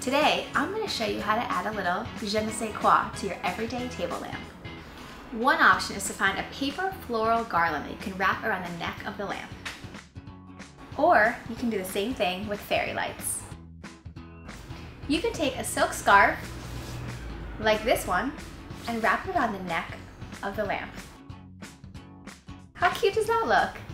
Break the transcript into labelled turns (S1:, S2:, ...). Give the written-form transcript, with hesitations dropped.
S1: Today, I'm going to show you how to add a little je ne sais quoi to your everyday table lamp. One option is to find a paper floral garland that you can wrap around the neck of the lamp. Or you can do the same thing with fairy lights. You can take a silk scarf, like this one, and wrap it around the neck of the lamp. How cute does that look?